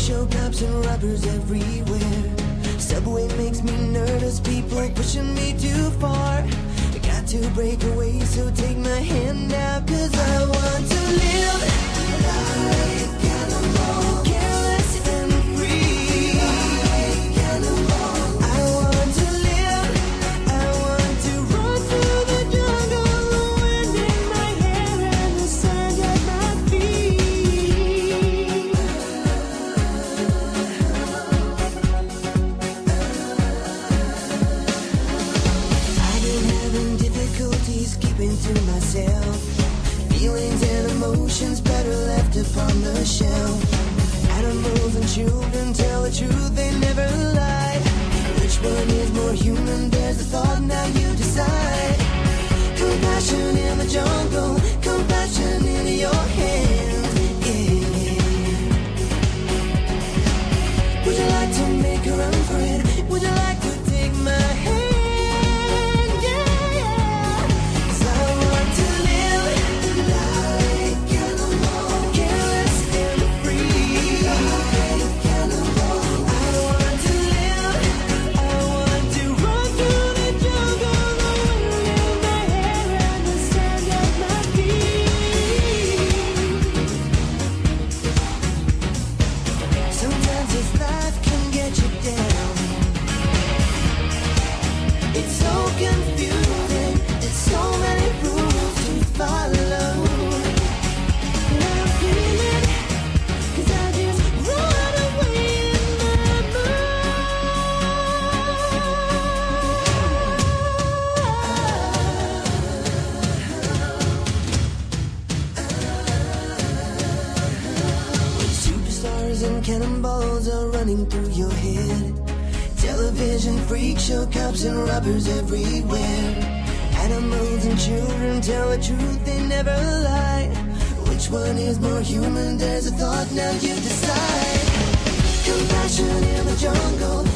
show, cops and robbers everywhere. Subway makes me nervous, people pushing me too far. I got to break away, so take my hand now, 'cause I want to live like animal, careless and free. Like animal. I want to live, I want to run through the jungle, the wind in my hair and the sand at my feet. I've been having difficulties keeping to myself. Feelings and emotions better left upon the shelf. Animals and children tell the truth, they never lie. Which one is more human? There's a thought, now you decide. Compassion in the jungle, compassion in your hands. Yeah. Would you like to make a run for it? Would you like to take my hand? And cannonballs are running through your head. Television freak show, cops and robbers everywhere. Animals and children tell the truth, they never lie. Which one is more human? There's a thought, now you decide. Compassion in the jungle,